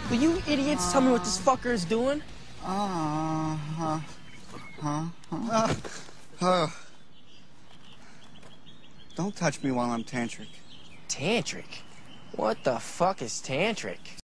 Will you idiots tell me what this fucker is doing? Don't touch me while I'm tantric. Tantric? What the fuck is tantric?